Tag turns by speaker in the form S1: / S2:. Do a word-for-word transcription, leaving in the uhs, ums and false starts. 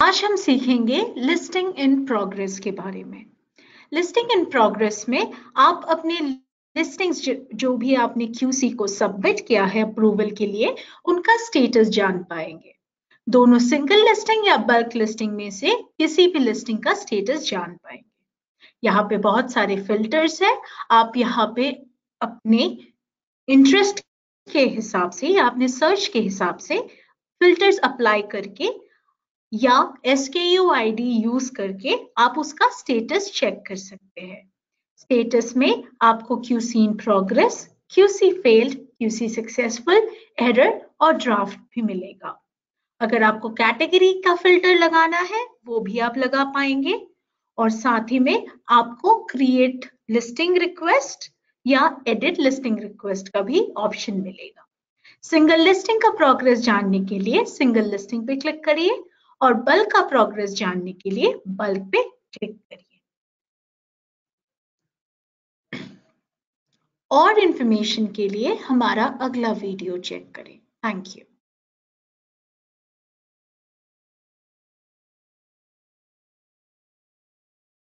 S1: आज हम सीखेंगे लिस्टिंग इन प्रोग्रेस के बारे में। लिस्टिंग इन प्रोग्रेस में आप अपने लिस्टिंग्स जो भी आपने क्यूसी को सबमिट किया है अप्रूवल के लिए, उनका स्टेटस जान पाएंगे। दोनों सिंगल लिस्टिंग या बल्क लिस्टिंग में से किसी भी लिस्टिंग का स्टेटस जान पाएंगे। यहाँ पे बहुत सारे फिल्टर्स हैं। आप यहाँ पे अपने इंटरेस्ट के हिसाब से या अपने सर्च के हिसाब से फिल्टर्स अप्लाई करके या एस के यू आई डी यूज करके आप उसका स्टेटस चेक कर सकते हैं। स्टेटस में आपको QC in progress, QC failed, QC successful, error और ड्राफ्ट भी मिलेगा। अगर आपको कैटेगरी का फिल्टर लगाना है वो भी आप लगा पाएंगे और साथ ही में आपको क्रिएट लिस्टिंग रिक्वेस्ट या एडिट लिस्टिंग रिक्वेस्ट का भी ऑप्शन मिलेगा। सिंगल लिस्टिंग का प्रोग्रेस जानने के लिए सिंगल लिस्टिंग पे क्लिक करिए और बल्क का प्रोग्रेस जानने के लिए बल्क पे क्लिक करिए। और इंफॉर्मेशन के लिए हमारा अगला वीडियो चेक करें। Thank you.